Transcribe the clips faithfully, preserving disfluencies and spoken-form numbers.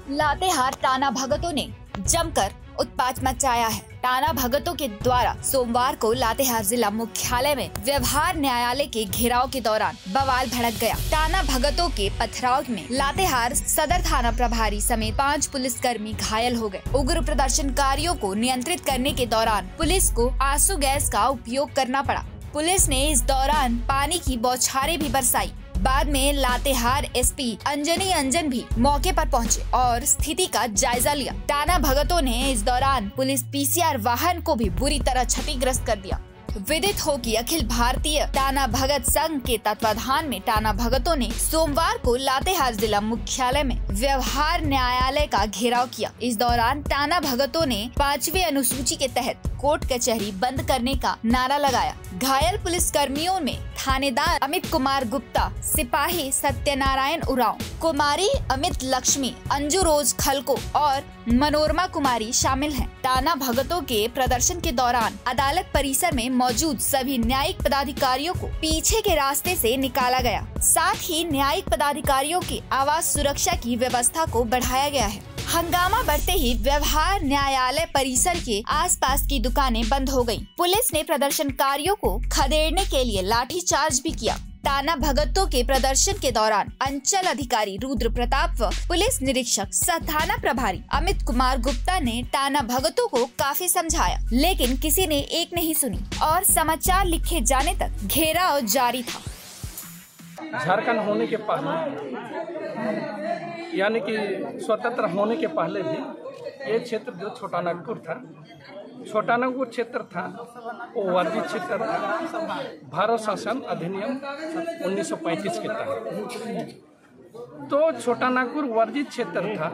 लातेहार टाना भगतों ने जमकर उत्पात मचाया है। टाना भगतों के द्वारा सोमवार को लातेहार जिला मुख्यालय में व्यवहार न्यायालय के घेराव के दौरान बवाल भड़क गया। टाना भगतों के पथराव में लातेहार सदर थाना प्रभारी समेत पाँच पुलिसकर्मी घायल हो गए। उग्र प्रदर्शनकारियों को नियंत्रित करने के दौरान पुलिस को आंसू गैस का उपयोग करना पड़ा। पुलिस ने इस दौरान पानी की बौछारें भी बरसाई। बाद में लातेहार एसपी अंजनी अंजन भी मौके पर पहुंचे और स्थिति का जायजा लिया। टाना भगतों ने इस दौरान पुलिस पीसीआर वाहन को भी बुरी तरह क्षतिग्रस्त कर दिया। विदित हो कि अखिल भारतीय टाना भगत संघ के तत्वाधान में टाना भगतों ने सोमवार को लातेहार जिला मुख्यालय में व्यवहार न्यायालय का घेराव किया। इस दौरान टाना भगतों ने पांचवी अनुसूची के तहत कोर्ट कचहरी बंद करने का नारा लगाया। घायल पुलिस कर्मियों में थानेदार अमित कुमार गुप्ता, सिपाही सत्यनारायण उरांव, कुमारी अमित लक्ष्मी, अंजू रोज खलको और मनोरमा कुमारी शामिल हैं। टाना भगतों के प्रदर्शन के दौरान अदालत परिसर में मौजूद सभी न्यायिक पदाधिकारियों को पीछे के रास्ते से निकाला गया। साथ ही न्यायिक पदाधिकारियों की आवास सुरक्षा की व्यवस्था को बढ़ाया गया है। हंगामा बढ़ते ही व्यवहार न्यायालय परिसर के आसपास की दुकानें बंद हो गयी। पुलिस ने प्रदर्शनकारियों को खदेड़ने के लिए लाठीचार्ज भी किया। टाना भगतों के प्रदर्शन के दौरान अंचल अधिकारी रुद्र प्रताप व पुलिस निरीक्षक सह थाना प्रभारी अमित कुमार गुप्ता ने टाना भगतों को काफी समझाया, लेकिन किसी ने एक नहीं सुनी और समाचार लिखे जाने तक घेराव जारी था। झारखंड होने के पहले यानी कि स्वतंत्र होने के पहले भी ये क्षेत्र जो छोटा नागपुर था, छोटा नागपुर क्षेत्र था, वो वर्जित क्षेत्र था। भारत शासन अधिनियम उन्नीस सौ पैंतीस के तहत तो छोटा नागपुर वर्जित क्षेत्र था।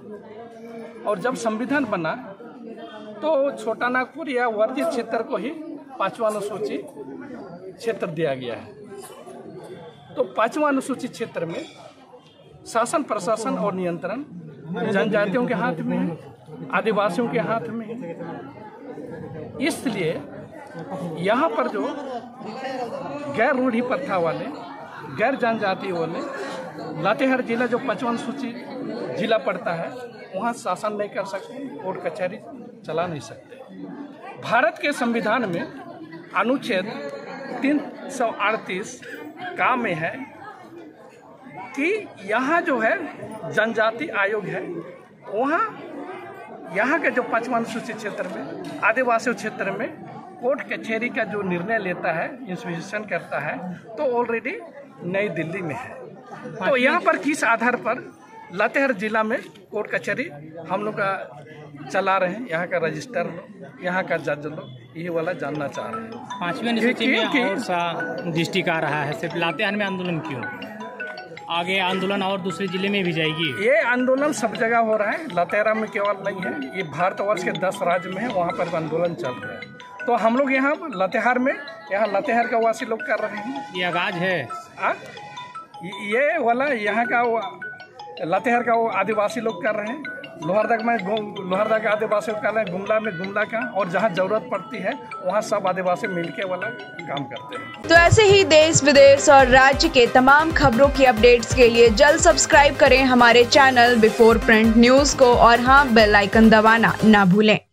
और जब संविधान बना तो छोटा नागपुर या वर्जित क्षेत्र को ही पांचवा अनुसूची क्षेत्र दिया गया है। तो पांचवा अनुसूचित क्षेत्र में शासन प्रशासन और नियंत्रण जनजातियों के हाथ में है, आदिवासियों के हाथ में है। इसलिए यहाँ पर जो गैर रूढ़ी प्रथा वाले, गैर जनजाति वाले, लातेहार जिला जो पांचवा अनुसूचित जिला पड़ता है, वहाँ शासन नहीं कर सकते, कोर्ट कचहरी चला नहीं सकते। भारत के संविधान में अनुच्छेद तीन सौ अड़तीस का में है कि यहाँ जो है जनजाति आयोग है, वहाँ यहाँ के जो पांचवा अनुसूचित क्षेत्र में, आदिवासी क्षेत्र में कोर्ट कचहरी का जो निर्णय लेता है, इंस्टीट्यूशन करता है, तो ऑलरेडी नई दिल्ली में है। तो यहाँ पर किस आधार पर लातेहार जिला में कोर्ट कचहरी हम लोग का चला रहे हैं, यहाँ का रजिस्टर लोग, यहाँ का जज लोग ये वाला जानना चाह रहे हैं। पांचवी अनुसूची में और सा डिस्ट्रिक्ट आ रहा है, सिर्फ लातेहार में आंदोलन क्यों? आगे आंदोलन और दूसरे जिले में भी जाएगी? ये आंदोलन सब जगह हो रहा है, लातेहार में केवल नहीं है, ये भारतवर्ष के दस राज्य में है, वहाँ पर आंदोलन चल रहा है। तो हम लोग यहाँ लातेहार में, यहाँ लातेहार का वासी लोग कर रहे हैं। ये आगाज है आ? ये वाला यहाँ का लातेहार का वो आदिवासी लोग कर रहे हैं, लोहरदगा में लोहरदगा के आदिवासी कर रहे हैं, गुमला में गुमला का, और जहाँ जरूरत पड़ती है वहाँ सब आदिवासी मिलके वाला काम करते हैं। तो ऐसे ही देश विदेश और राज्य के तमाम खबरों की अपडेट्स के लिए जल्द सब्सक्राइब करें हमारे चैनल बिफोर प्रिंट न्यूज को, और हाँ, बेल आइकन दबाना ना भूलें।